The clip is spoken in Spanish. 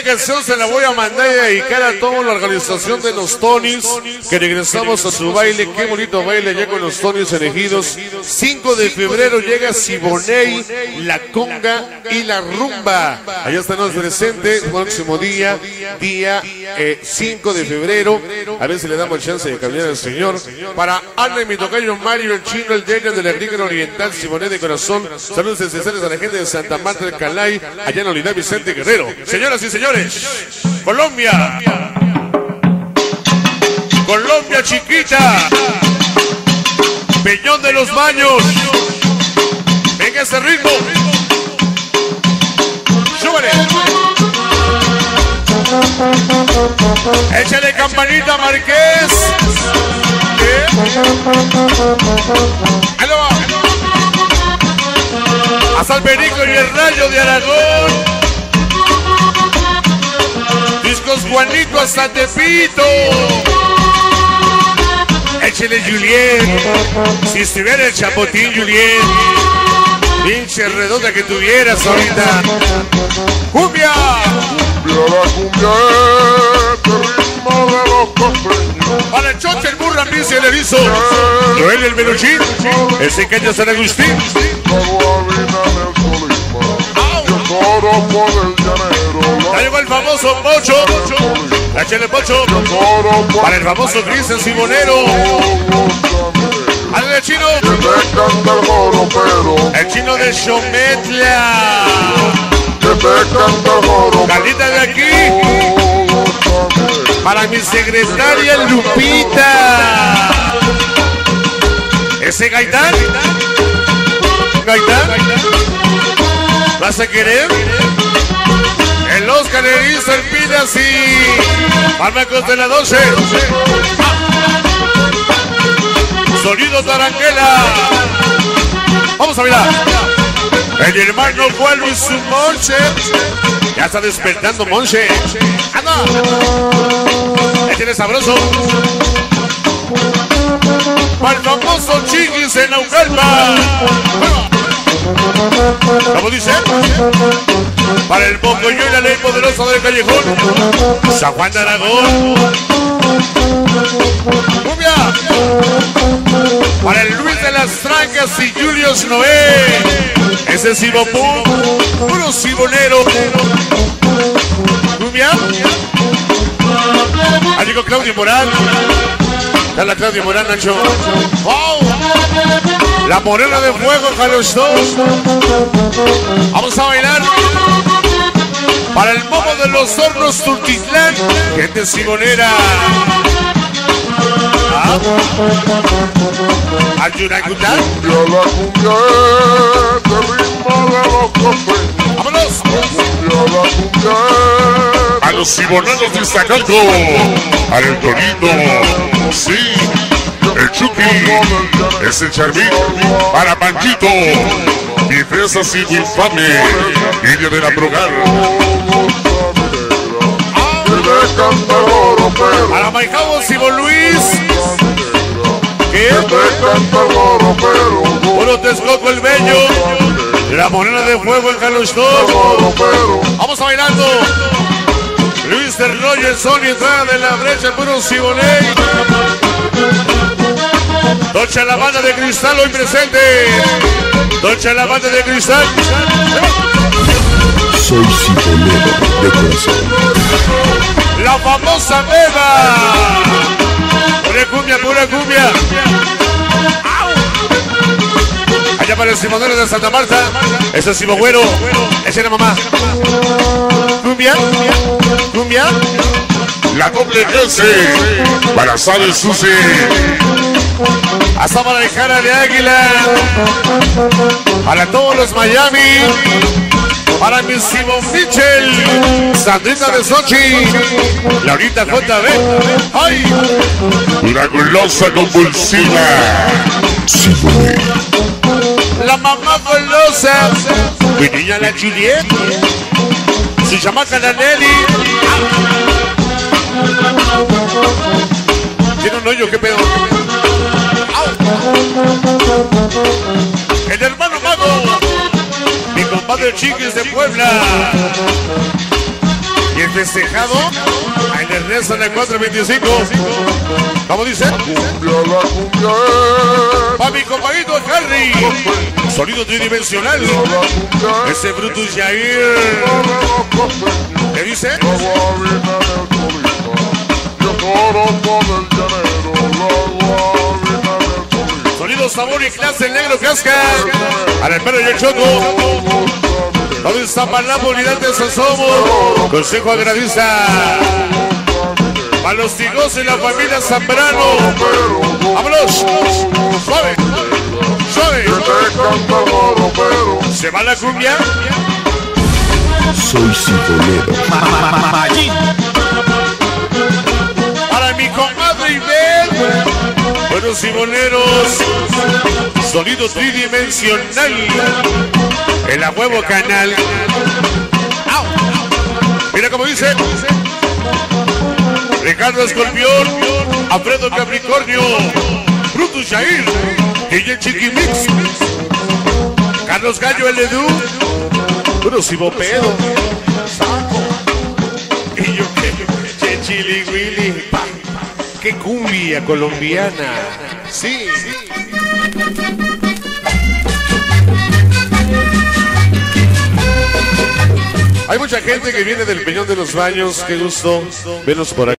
Esta canción se la voy a mandar y dedicar a toda la organización de los Tonys, que regresamos a su baile. Qué bonito baile ya con los Tonys elegidos. 5 de febrero llega Siboney, la conga y la rumba. Allá estamos presentes, próximo día 5 de febrero. A ver si le damos chance de cambiar al señor. Para Ana y mi tocayo Mario, el chino, el Daniel de la Agrícola Oriental, Siboney de corazón. Saludos especiales a la gente de Santa Marta del Calay, allá en la Unidad Vicente Guerrero. Señoras y señores, Colombia. Colombia chiquita. Peñón de los Baños. Venga ese ritmo. Súbele. Échale campanita, Marqués. Ahí lo va. Hasta el Perico y el Rayo de Aragón. Discos Juanito hasta Tepito. Échale Julián. Si estuviera el Chapotín, Julián. Pinche redonda que tuvieras ahorita. ¡Cumbia! Cumbia, la cumbia es el ritmo de los costeños. Para el Choche, el Burra, Pizzi, el Erizo. Joel, el Meluchín. Ese Caña San Agustín. El toro por el llanero. Ya llegó el famoso Pocho. Échale Pocho. Para el famoso Cristian Sibonero. Al del chino. El chino de Xometla. Carlita de aquí. Para mi secretaria Lupita. Ese Gaitán. Gaitán. ¿Vas a querer? El Oscar Erizo, el Pinas y Fármacos de la 12. Sonido Taranquela. Vamos a mirar. El hermano Juan Luis Monche. Ya está despertando Monche. ¡Anda! Échale sabroso. Para el famoso Chiquis en Naucalpa. ¿Cómo dice? Para el Pocoyo y la ley poderosa del callejón. San Juan de Aragón. ¡Cumbia! Para el Luis de las Trancas y Julius Noé. Ese Sibopú, puro sibonero. ¡Cumbia! Ahí llegó Claudio Morán. Está la Claudia Morán, Nacho. ¡Wow! La morena de fuego, Carlos 2. Vamos a bailar. Para el momo de los hornos Tultitlán. Gente sibonera. Ayuracután. La cumbia es el ritmo de los costeños. ¡Vámonos! La cumbia es A los sibonanos de Zacaco. Para el Torito. Sí. El Chucky, es el Charmín, para Panchito, mi fresa así muy infame, Lidia de la Brogar. Para Maijabo, Simón Luis, ¿qué? Puro Texcoco el Bello, la morena de fuego en Carlos 2. Vamos a bailando. Luis del Roger, Sony, entrada de la brecha, puro Siboney. Dolce la banda de cristal hoy presente. Dolce la banda de cristal. Soy sibonero de corazón. La famosa Beba. Pura cumbia, pura cumbia. Allá para el Simonero de Santa Marta. Ese es Simogüero. Ese era mamá. Cumbia. Cumbia. La doble S. Para Sales Susi. Hasta para el Jara de Águila. Para todos los Miami. Para mi Simón Mitchell. Sandrita de Sochi. Laurita JB. ¡Ay! Una golosa convulsiva. Siboney. La mamá golosa. Mi niña la Juliet. Su chamaca la Nelly. Tiene un hoyo, ¿qué pedo? El hermano Mago. Mi compadre Chiquis de Puebla. Y el festejado en Ernesto en el 425. ¿Cómo dice? Cumbia, la cumbia Pa' mi compañito Harry. Sonido tridimensional. Ese Brutus Jair. ¿Qué dice? La guabina del Tolima. Yo toro por el llanero. La guabina del Tolima. Sonido, sabor y clase, el negro casca. Al perro y el choco. Todo Iztapalapa, unidad de Sosomo. Consejo Agradiza. Para los tigos y la familia Zambrano. ¡Vámonos! ¡Suave! ¡Suave! ¿Se va la cumbia? Soy Cibolero. Para mi comadre Ibel. Buenos ciboneros. Sonido tridimensional. El a huevo canal. ¡Au! Mira cómo dice. Ricardo Escorpión, Alfredo Capricornio, Brutus Jair, DJ Chiquimix, Carlos Gallo Eledú, puro Cibopedo, Saco, y yo que Chili Willy, qué cumbia colombiana, sí. Hay mucha gente que viene del Peñón de los Baños, qué gusto verlos por aquí.